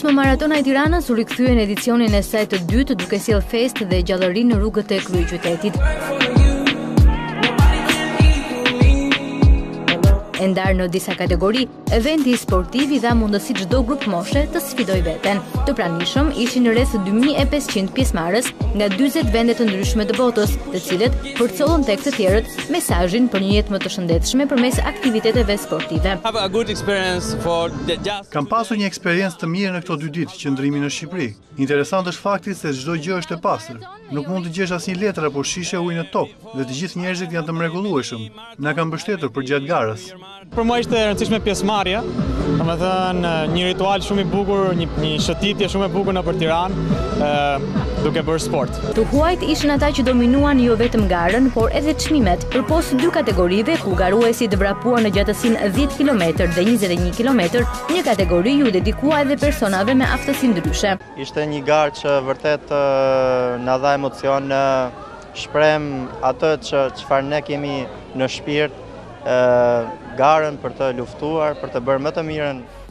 Ciclismo Maratona e Tiranës u rikthye në edicionin e saj të dytë duke sjellë festë dhe gjallëri në rrugët e kryeqytetit. E ndarë në disa kategori, eventi sportiv i dha mundësi çdo grup moshe të sfidojë veten. Të pranishëm ishin rreth 2500 pjesëmarrës nga 40 vende të ndryshme të botës, të cilët përcollën tek të tjerët mesazhin për një jetë më të shëndetshme përmes aktiviteteve sportive. Kam pasur një eksperiencë të mirë në këto 2 ditë qëndrimi në Shqipëri. Interesant është fakti se çdo gjë është e pastër. Nuk mund të gjesh asnjë letër apo shishe ujë në tokë dhe të gjithë njerëzit janë të mrekullueshëm. Na kanë mbështetur për gjatë garës. Për mua ishte e rëndësishme pjesëmarrja, domethënë një ritual shumë i bukur, një shëtitje shumë e bukur nëpër Tiranë, duke bërë sport. Të huajt ishin ata që dominuan jo vetëm garën, por edhe çmimet, përpos 2 kategorive ku garuesit vrapuan në gjatësinë 10 km dhe 21 km, një kategori ju dedikua edhe personave me aftësi ndryshe. Ishte një garë që vërtet na dha emocion, shprem atë çfarë ne kemi në shpirt, garën për të luftuar, për të bërë më të mirën.